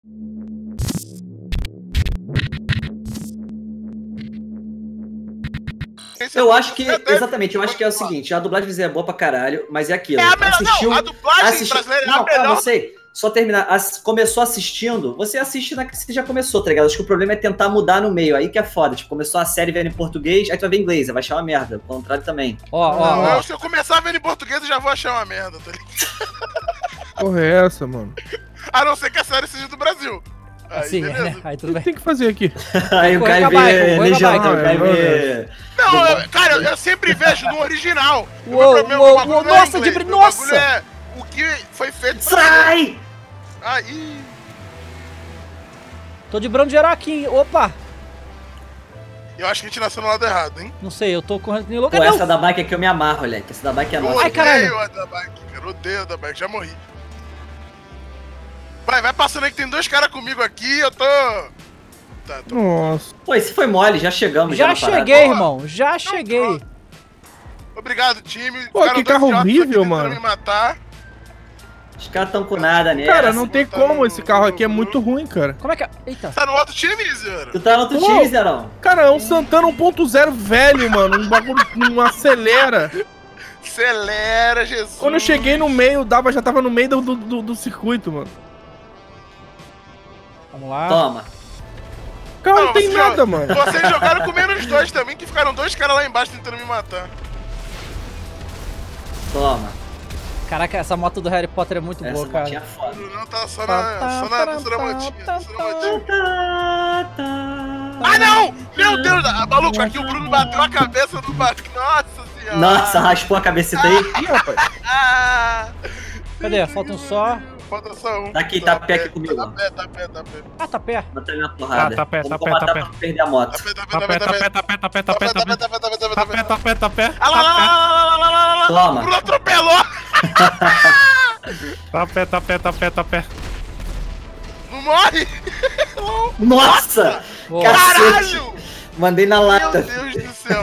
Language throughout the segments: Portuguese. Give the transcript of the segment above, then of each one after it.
Eu acho que, exatamente, eu acho que é o seguinte, a dublagem brasileira é boa pra caralho, mas é aquilo. É a melhor, não, a dublagem brasileira é a melhor. Não, sei, só terminar, começou assistindo, você assiste na que você já começou, tá ligado? Acho que o problema é tentar mudar no meio, aí que é foda, tipo, começou a série vendo em português, aí tu vai ver em inglês, vai achar uma merda, o contrário também. Ó. Se eu começar vendo em português, eu já vou achar uma merda, tá ligado? Porra é essa, mano? A não ser que a série seja do Brasil. Aí, assim, né? Aí tudo bem. O que tem que fazer aqui? Aí o cara vê legenda, o cara vê... Não, cara, eu sempre vejo no original. Uou, nossa, de brilho, nossa! É o que foi feito pra... Sai! Aí... Tô de brando geral aqui, opa! Eu acho que a gente nasceu no lado errado, hein? Não sei, eu tô correndo que nem louco. Pô, essa da bike aqui eu me amarro, moleque. Essa da bike é nossa. Ai, caralho! Eu odeio a da bike, cara. Eu odeio a da bike, já morri. Vai passando aí que tem dois caras comigo aqui, eu tô... Tá, Nossa. Pô, esse foi mole, já chegamos. Já cheguei, irmão, já cheguei. Obrigado, time. Pô, que carro horrível, mano. Me matar. Os caras tão com nada, né? Cara, não tem como, esse carro aqui é muito ruim, cara. Como é que é? Eita. Tá no outro time, Zero? Tu tá no outro time, Zerão? Cara, é um Santana 1.0 velho, mano. Um bagulho não acelera. Acelera, Jesus. Quando eu cheguei no meio, já tava no meio do circuito, mano. Vamos lá. Toma. Cara, não tem nada, mano. Vocês jogaram com -2 também, que ficaram dois caras lá embaixo tentando me matar. Toma. Caraca, essa moto do Harry Potter é muito boa, cara. É foda. Não, tá só na motinha. Ah, não! Meu Deus! Maluco, aqui o Bruno bateu a cabeça do Marco. Nossa senhora! Nossa, raspou a cabecita aí. Ih, rapaz. Cadê? Falta um só. Falta só um. Tá aqui, tá pé aqui comigo. Tá pé. Ah, tá pé. Bota ele na porrada. Tá pé. Vou matar pra perder a moto. Tá pé. Toma. Bruno atropelou! Tá pé. Não morre! Nossa! Boa. Cacete! Caralho! Mandei na lata. Meu Deus do céu!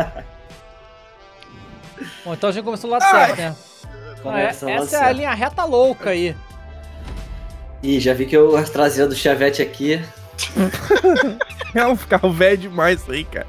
Bom, então a gente começou do lado certo, né? Essa é a linha reta louca aí. Ih, já vi que eu traseira do Chevette aqui. É um carro velho demais isso aí, cara.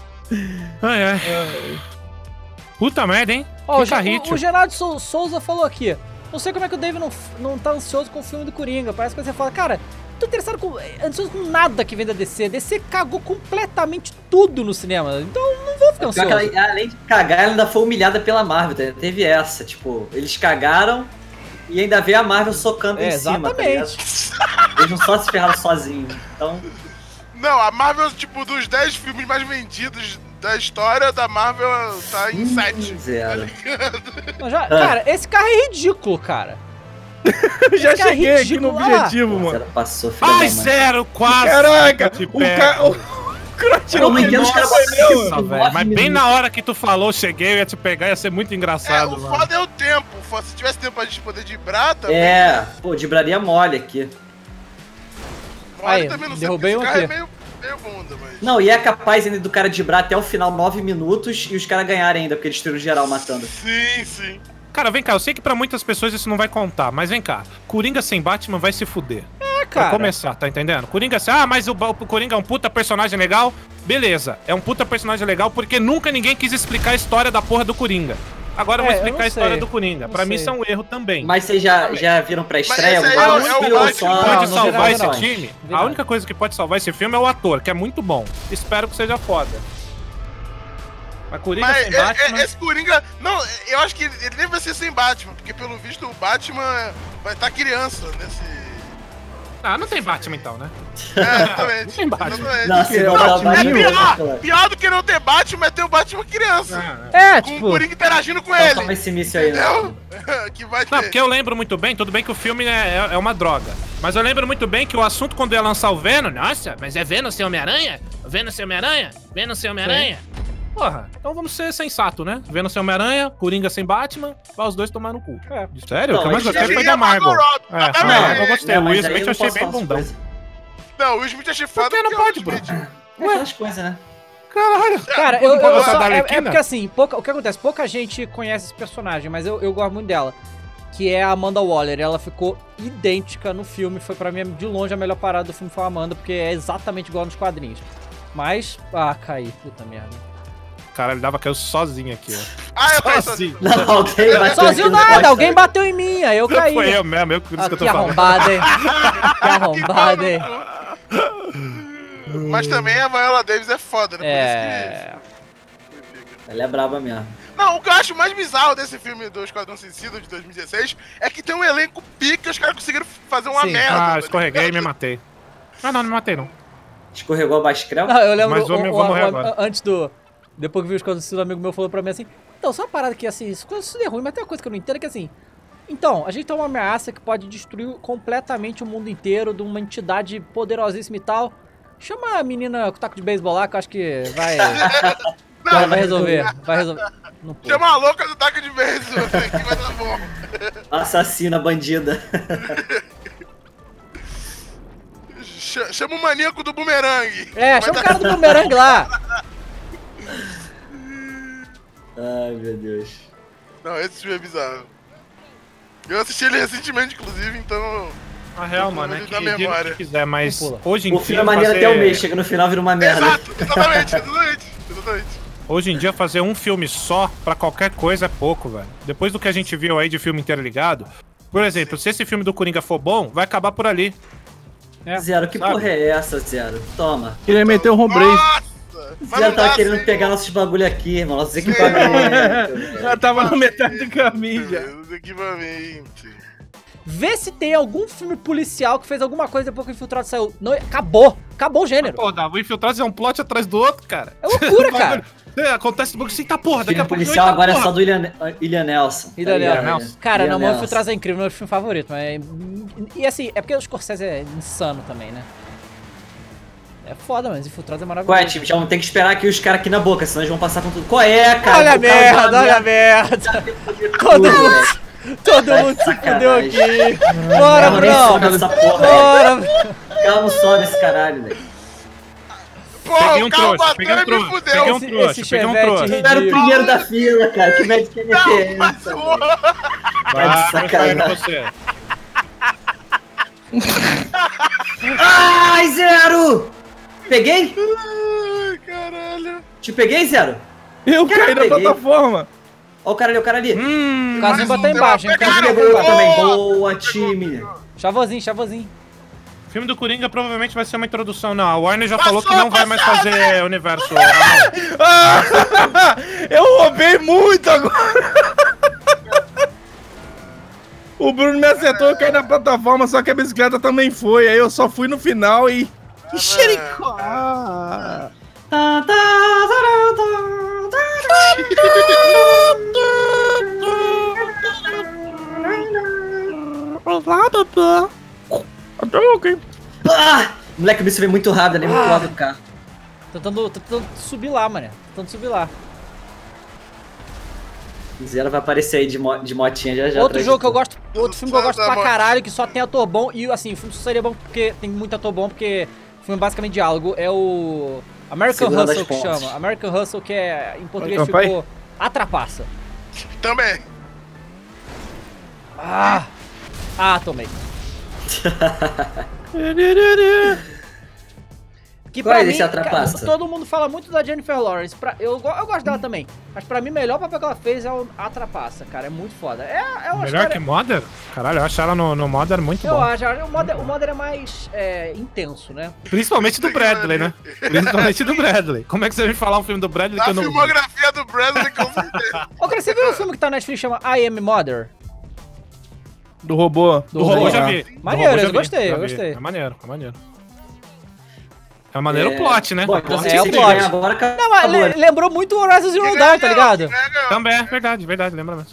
Puta merda, hein? Ó, o Gerardo Souza falou aqui. Não sei como é que o Dave não tá ansioso com o filme do Coringa. Parece que você fala, cara, tô ansioso com nada que vem da DC. DC cagou completamente tudo no cinema. Então não vou ficar ansioso. Ela, além de cagar, ela ainda foi humilhada pela Marvel. Tá? Teve essa, tipo, eles cagaram e ainda veio a Marvel socando em cima. Exatamente. Tá, eles não só se ferraram sozinhos. Então. Não, a Marvel, tipo, dos 10 filmes mais vendidos da história da Marvel, tá em 7. Zero. Cara, esse carro é ridículo, cara. Já cheguei aqui no objetivo, mano. Zero passou, filho da mãe. Zero, quase. Caraca, não entendo os caras mas bem na hora que tu falou, cheguei, eu ia te pegar, ia ser muito engraçado. O foda é o tempo. Se tivesse tempo pra gente poder dibrar também. Pô, dibraria mole aqui. Aí, derrubei um aqui. Meio bunda, mas... Não, e é capaz ainda do cara dibrar até o final 9 minutos e os caras ganharem ainda, porque eles tiram geral matando. Sim. Cara, vem cá, eu sei que pra muitas pessoas isso não vai contar, mas vem cá, Coringa sem Batman vai se fuder. Cara. Pra começar, tá entendendo? Coringa assim, mas o Coringa é um puta personagem legal, beleza, é um puta personagem legal porque nunca ninguém quis explicar a história da porra do Coringa. Agora eu vou explicar a história do Coringa. Pra mim isso é um erro também. Mas vocês já viram pra estreia? A única que pode salvar esse time, a única coisa que pode salvar esse filme é o ator, que é muito bom. Espero que seja foda. Mas Coringa sem Batman... Esse Coringa... Não, eu acho que ele nem vai ser sem Batman, porque pelo visto o Batman vai estar criança nesse... Ah, não tem Batman então, né? Exatamente. Não tem Batman. Pior do que não ter Batman é ter o Batman criança. Com o Coringa interagindo com ele. Toma esse míssil aí, né? Que vai ter. Não, porque eu lembro muito bem, tudo bem que o filme é uma droga. Mas eu lembro muito bem que o assunto quando ia lançar o Venom, nossa, mas é Venom sem Homem-Aranha? Venom sem Homem-Aranha? Venom sem Homem-Aranha? Porra, então vamos ser sensato, né? Venom sem Homem-Aranha, Coringa sem Batman, vai os dois tomar no cu. Sério? O que eu mais gostei foi da Margot. Eu gostei, o Will Smith eu achei bem bundão. Não, o Will Smith achei foda. Por que não pode, bro? Aquelas coisas, né? Caralho. Cara, é porque assim, o que acontece? Pouca gente conhece esse personagem, mas eu gosto muito dela. que é a Amanda Waller. Ela ficou idêntica no filme. Foi pra mim, de longe, a melhor parada do filme foi a Amanda, porque é exatamente igual nos quadrinhos. Mas, caí. Puta merda. Caralho, dava caiu sozinho aqui, ó. Eu caí sozinho. Não, alguém bateu Sozinho aqui no nada, poste. alguém bateu em mim, aí eu caí. Foi eu mesmo, por isso que eu tô Que falando. arrombada, hein? Que arrombada, hein? Mas também a Viola Davis é foda, né? Por isso Ela é braba mesmo. que... Não, o que eu acho mais bizarro desse filme do Esquadrão Suicida de 2016 é que tem um elenco pica e os caras conseguiram fazer uma Sim. merda. Ah, escorreguei e me matei. Ah, não me matei, não. Escorregou a Bascrel? Não, eu lembro, Mas vou morrer agora. antes do... Depois que vi os coisas, um amigo meu falou pra mim assim, então, só uma parada que, assim, isso é ruim, mas tem uma coisa que eu não entendo, que assim, então, a gente tem uma ameaça que pode destruir completamente o mundo inteiro de uma entidade poderosíssima e tal. Chama a menina com taco de beisebol lá, que eu acho que vai... ela vai resolver, Não pô. Chama a louca do taco de vez, que vai dar bom. Assassina, bandida. Chama o maníaco do bumerangue. Chama o cara do bumerangue lá. Ai, meu Deus. Não, esse filme é bizarro. Eu assisti ele recentemente, inclusive, então... Na real, mano, é Da que diga o memória. que quiser, mas Pula. hoje em O dia filme é maneiro fazer... até o mês, chega no final vira uma merda. Exato, exatamente. Hoje em dia fazer um filme só pra qualquer coisa é pouco, velho. Depois do que a gente viu aí de filme interligado, por exemplo, se esse filme do Coringa for bom, vai acabar por ali. Zero, que Sabe? porra é essa, Zero? Toma. Queria meter um home break. Nossa! Mas Zero não tava dá, querendo assim. pegar nossos bagulho aqui, irmão. Nossos equipamentos. Já tava na metade do caminho já. Os equipamentos. Vê se tem algum filme policial que fez alguma coisa depois que o Infiltrado saiu. Não, acabou o gênero. Pô, o Infiltrados é um plot atrás do outro, cara. É loucura, cara. Acontece um pouco assim, tá porra, daqui a Filme pouco... policial eita, agora é porra. só do Ilha Nelson. Ilha Tá ligado? Nelson. Cara, Ilha não, meu Nelson. Infiltrados é incrível, meu filme favorito, mas... E assim, é porque o Scorsese é insano também, né? É foda, mas Infiltrados é maravilhoso. Ué, time, já vamos ter que esperar aqui os caras aqui na boca, senão eles vão passar com tudo. Qual é, cara? Olha a O cara merda, dá olha a uma merda. tudo, Todo Vai mundo se fudeu sacanagem. aqui. Bora, Não, nem sobe Bruno. essa porra, Bora. Cara, não sobe esse caralho, velho. Pô, Peguei um o carro trouxa, peguei um bateu e me trouxa, fudeu. peguei um Esse trouxa, peguei um Chevette trouxa. Eu era o primeiro da fila, cara. Que médico que é Não, essa, mas velho? porra. Vai de sacanagem. você. Ai, Zero! Peguei? Ai, caralho. Te peguei, Zero? Eu Cara, caí na peguei. plataforma. Ó o cara ali, ó o cara ali. O Kazumba tá um embaixo, hein? O Kazumba tá Pegou embaixo. também. Boa, time. Chavozinho. O filme do Coringa provavelmente vai ser uma introdução. Não, a Warner já Passou, falou que não vai mais passou, fazer universo. Ah, eu roubei muito agora. O Bruno me acertou, eu caí na plataforma, só que a bicicleta também foi. Aí eu só fui no final e... Que xericó! Tá, tá, tá, tá, Ah! Moleque, o bicho veio muito rápido, nem muito rápido do carro. Tentando subir lá, mané. Tentando subir lá. Zero vai aparecer aí de motinha já já. Outro atrás jogo de que eu tu. gosto, outro filme que eu gosto Tá pra bom. caralho, que só tem ator bom, e assim, o filme só seria bom porque tem muito ator bom, porque o filme é basicamente diálogo, é o American Segurando Hustle as que pontes. chama. American Hustle, que é, em português American ficou A Trapaça. Também. Tomei. Que Qual pra é mim, esse A Trapaça? cara, todo mundo fala muito da Jennifer Lawrence. Eu gosto dela também. Mas pra mim, o melhor papel que ela fez é o A Trapaça, cara. É muito foda. É uma Melhor história... que Modern? Caralho, eu acho ela no Modern muito Eu bom. acho. O Modern é mais intenso, né? Principalmente do Bradley, né? Principalmente do Bradley. Como é que você vem falar um filme do Bradley que A eu não vi? filmografia do Bradley, com certeza. Ô, cara, você viu o filme que tá na Netflix que chama I Am Mother? Do robô. Do robô já Ah. vi. Do Maneiro, robô já eu vi, gostei, já eu vi. gostei. É maneiro, é maneiro. É maneiro o plot, né? Bom, O então plot. se É o vocês plot. ganharem agora, Não, mas acabou, né? lembrou muito o Horizon Zero Dawn, tá ligado? Também é verdade, lembra mesmo.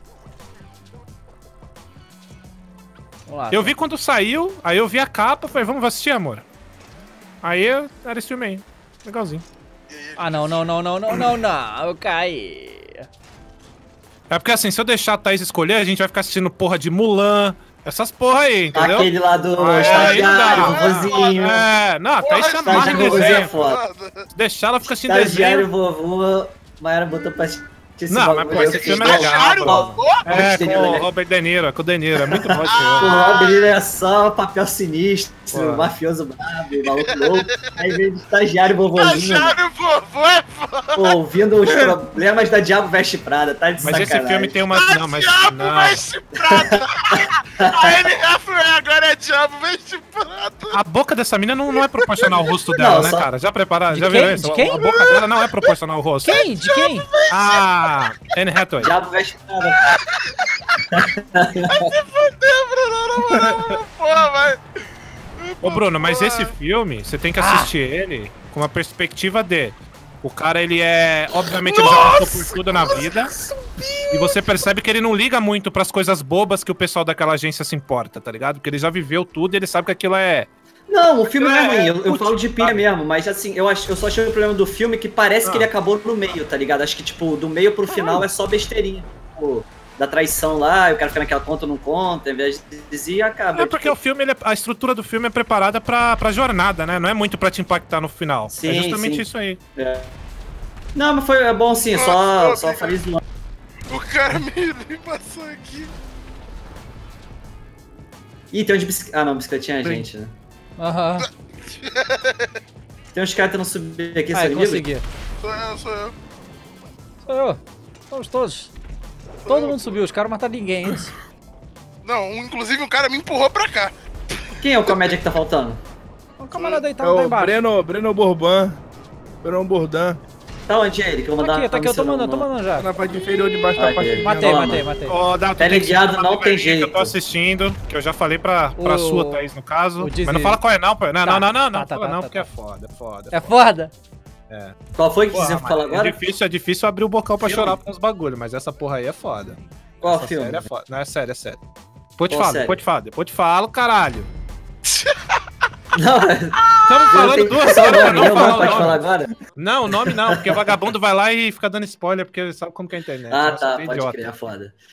Vamos lá. Eu vi quando saiu, aí eu vi a capa, falei, vamos assistir, amor. Aí era esse filme aí. Legalzinho. Ah, não, eu caí. É porque assim, se eu deixar a Thaís escolher, a gente vai ficar assistindo porra de Mulan, essas porra aí, entendeu? Aquele lá do Aí estagiário, não dá. vovozinho. É, não, a Thaís se amarra em estagiário, desenho. é foda. Deixar ela ficar assistindo Estagiário, desenho. vovô, Mayara botou pra... Não, mas pô, esse filme é legal, Estagiário, Bruno. pô? É, De com Niro, o né? Robert De Niro, com o De Niro. É muito bom esse O filme. Robin é só papel sinistro, Pô. mafioso brabo, maluco louco. Aí vem de estagiário vovozinho, Estagiário, vovô é foda. pô, ouvindo os problemas da Diabo Veste Prada, tá de Mas sacanagem. esse filme tem uma... Não, mas... Diabo Não. Veste Prada. A Anne Hathaway agora é Diabo Veste Prada. A boca dessa mina não é proporcional ao rosto dela, Não, né, só- cara? Já prepararam? De Já quem? viram isso? De quem? A boca dela não é proporcional ao rosto. Quem? De quem? Ah, Anne Hathaway. Diabo Veste Prada. Porra, vai. Ô, Bruno, mas esse filme, você tem que assistir ele com uma perspectiva de... O cara, ele é... Obviamente, ele já passou por tudo na vida. E você percebe que ele não liga muito pras coisas bobas que o pessoal daquela agência se importa, tá ligado? Porque ele já viveu tudo e ele sabe que aquilo é... Não, o filme não é ruim, eu curti, falo de pilha sabe? mesmo, mas assim, eu só achei o problema do filme que parece que ele acabou no meio, tá ligado? Acho que, tipo, do meio pro final é só besteirinha. Tipo, da traição lá, eu quero ficar naquela conta ou não conta, ao invés de dizer e acaba. É porque o filme, a estrutura do filme é preparada pra jornada, né? Não é muito pra te impactar no final. É Sim, justamente sim. isso aí. Não, mas foi bom sim, só falei zoando. O cara me passou aqui. Ih, tem um de bicicleta. Ah, não, bicicletinha é a gente, né? Aham. Tem uns caras tentando subir aqui, Ai, seu inimigo? consegui. Sou eu. Sou eu. Somos todos. Todo mundo subiu, os caras não mataram ninguém, é isso? Não, inclusive um cara me empurrou pra cá. Quem é o comédia que tá faltando? O camarada aí tá É lá o embaixo. Breno Bourban. Breno Bourdan. Tá onde é ele? Que eu vou mandar Tá aqui, eu tô missão mandando, no- tô mandando já. Na parte inferior debaixo da Ai, parte ai. de Matei, Toma. matei. Ó, Dá, tu tem que Teleguiado assistir não uma tem novelinha que jeito. eu tô assistindo, que eu já falei pra O- sua, Thaís, no caso. o Disney. Mas não fala qual é não, pô. Não, Tá, não, tá, fala não, tá, porque tá. é foda, foda. É foda? Qual foi que Porra, quiser falar mas agora? É difícil abrir o bocal pra Filme? chorar com uns bagulho, mas essa porra aí é foda. Qual Essa filme? série é foda. Não, é sério, é sério. Depois te Qual falo, série? depois te falo, caralho. Não, Estamos falando duas só o horas pra nome, não não falar o pode nome. falar agora? Não, o nome não, porque o vagabundo vai lá e fica dando spoiler, porque sabe como que é a internet. Ah, Nossa, tá, tem pode idiota. crer, é foda.